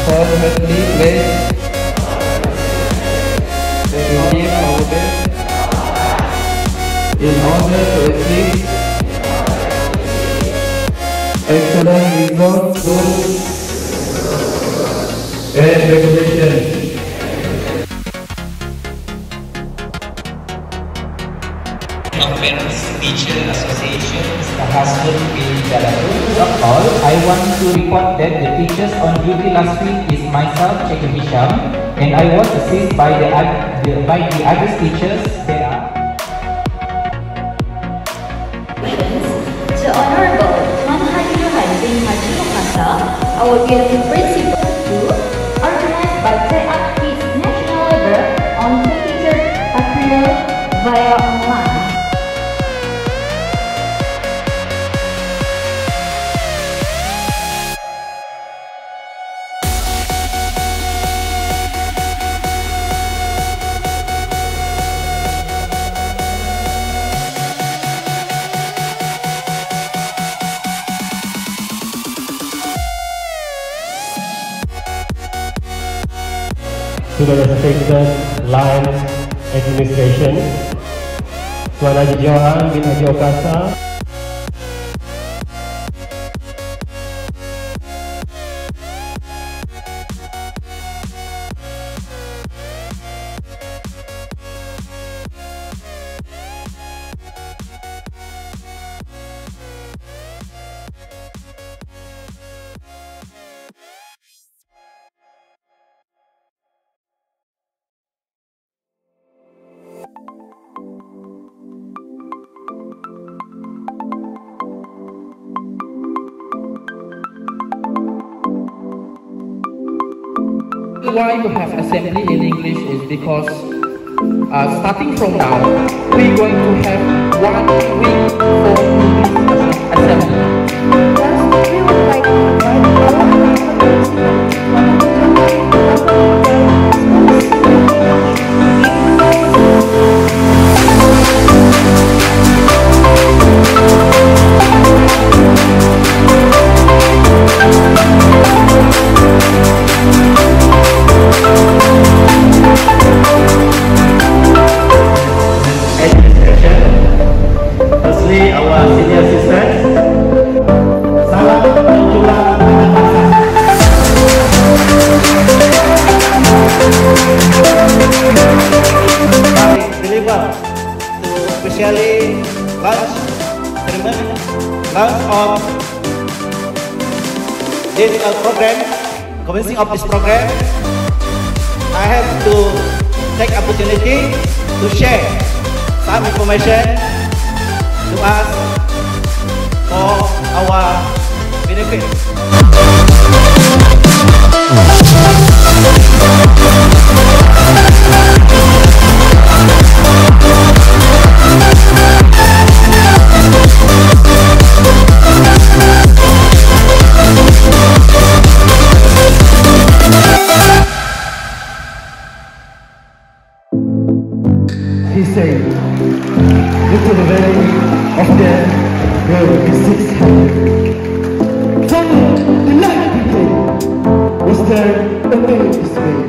Firstly, place the team forward in order to achieve excellent results and regulation. Of Parents Teacher Associations, Tahassul bin All, I want to report that the teachers on duty last week is myself, Sheikh Hisham, and I was assisted by the other teachers. There are to Honorable Tuan Haji Johan bin Haji Mukhasa, our beautiful principal, organized by TEAP Kids National Level on 23rd April via online. To the respected line administration, Tuan Haji Johan bin Haji Okasa, Why to have assembly in English is because starting from now, we're going to have 1 week for English assembly. Thus, we would like to invite especially launch of this program, commencing of this program. I have to take opportunity to share some information to us for our benefit. he said, this is the very of the 600. Tell me, the light people was there a way this way.